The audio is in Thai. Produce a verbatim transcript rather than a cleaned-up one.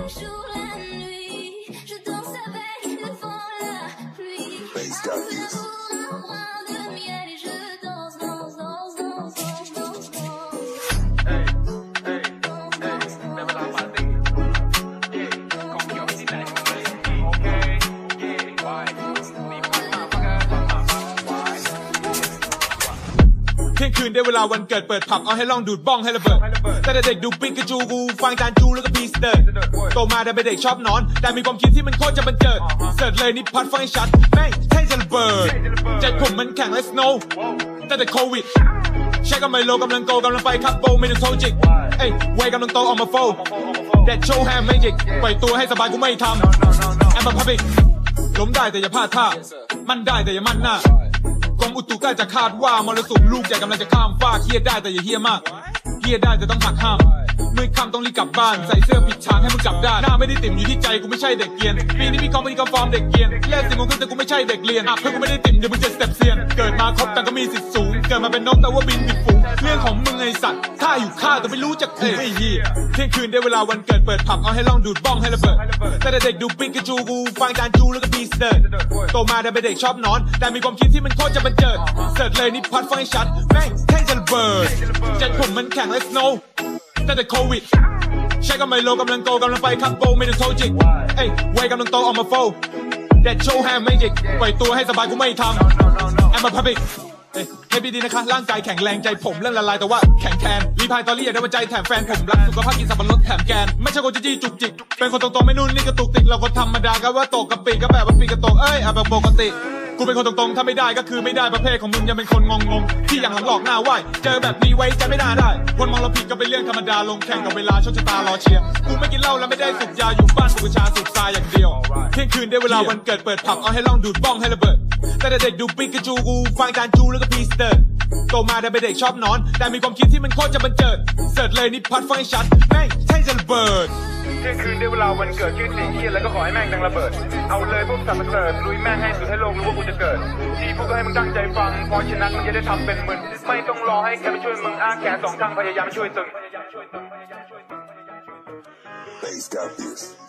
เที่ยงคืนได้เวลาวันเกิดเปิดผับเอาให้ลองดูดบ้องให้ระเบิดแต่เด็กดูปิกาจูกูฟังจานจูแล้วก็พีสเตอร์โตมาได้เป็นเด็กชอบนอนแต่มีความคิดที่มันโคตรจะบันเจิดเสิร์ชเลยนี่พัดฟังชัดแม่งแท่งจะระเบิดใจผมมันแข็งและสโนว์แต่แต่โควิดใช้กำไมโลกำลังโตกำลังไปครับโบไม่ต้องโทจิกเอ้ยไว้กำลังโตออกมาโฟแดดโชว์แฮมไม่จิกปล่อยตัวให้สบายกูไม่ทำแอมมาพับบิกล้มได้แต่อย่าพลาดท่ามันได้แต่อย่ามั่นหน้ากรมอุตุใกล้จะคาดว่ามรสุมลูกใหญ่กำลังจะข้ามฟ้าเฮียได้แต่อย่าเฮียมากเฮียได้แต่ต้องหักห้ามมือคำต้องรีบกลับบ้านใส่เสื้อผิดทางให้มึงกลับด้านหน้าไม่ได้ติ่มอยู่ที่ใจกูไม่ใช่เด็กเกียนปีนี้มีคอมพานีคอมฟอร์มเด็กเกียนแลกสิบโมงครึ่งแต่กูไม่ใช่เด็กเรียนอ่ะเพื่อนกูไม่ได้ติ่มเดี๋ยวมึงจะสเต็ปเซียนเกิดมาครบแต่ก็มีสิทธิ์สูงเกิดมาเป็นนกแต่ว่าบินผิดฝูงเรื่องของมึงไอสัตว์ถ้าอยู่ข้าแต่ไม่รู้จักเองไอ้เหี้ยเที่ยงคืนได้เวลาวันเกิดเปิดผับเอาให้ลองดูดบ้องให้ระเบิดแต่เด็กดูปิกาจูกูฟังจานจูแล้วก็พีสเตอร์โตมาได้เป็นเด็กชอบนอนแต่มีความคิดที่มันโคตรจะบันเจิดเสิร์ชเลยนี่พัดฟังชัดแม่งแท่งจะระเบิดใจผมมันแข็งและสโนว์แต่แต่โควิดใช้กำไมโลกำลังโตกำลังไปครับโบไม่ต้องโทจิกเอ้ยไว้กำลังโตออกมาโฟแดดโชว์แฮมไม่จิกปล่อยตัวให้สบายกูไม่ทำแอมมาพับบิกเอ้ยให้ดีนะคะร่างกายแข็งแรงใจผมเล่นละลายแต่ว่าแข็งแทนรีพายตอรี่อยากได้วันใจแถมแฟนผมรักสุขภาพกินสับปะรดแถมแกนไม่ใช่คนจี้จี้จุกจิกเป็นคนตรงๆไม่นุ่นนี่กระตุกติกเราคนธรรมดาก็ว่าตกกระปิก็แบบว่าปีกระตกเอ้ยอ่ะแบบปกติกูเป็นคนตรงๆถ้าไม่ได้ก็คือไม่ได้ประเภทของมึงยังเป็นคนงงๆที่อย่างหลังหลอกหน้าไหวเจอแบบนี้ไว้ใจไม่น่าได้คนมองเราผิดก็เป็นเรื่องธรรมดาลงแข่งกับเวลาโชคชะตารอเชียร์กูไม่กินเหล้าแล้วไม่ได้สูบยาอยู่บ้านกูชาสูบทรายอย่างเดียวเที่ยงคืนได้เวลาวันเกิดเปิดผับเอาให้ลองดูดบ้องให้ระเบิดแต่เด็กดูปิกาจูกูฟังจานจูแล้วก็พีสเตอร์โตมาได้เป็นเด็กชอบนอนแต่มีความคิดที่มันโคตรจะบันเจิดเสิร์ชเลยนี่พัดฟังชัดแม่งแท่งจะระเบิดเที่ยงคืนได้เวลาวันเกิดชื่อสีเขียนแล้วก็ขอให้แม่งดังระเบิดเอาเลยพวกสัตว์ประเสริฐลุยแม่งให้สุดให้โลกรู้ว่ากูจะเกิดที่พวกก็ให้มึงตั้งใจฟังเพราะฉะนั้นมึงจะได้ทำเป็นมึงไม่ต้องรอให้แกมาช่วยมึงอ้าแขนสองข้างพยายามช่วยตึง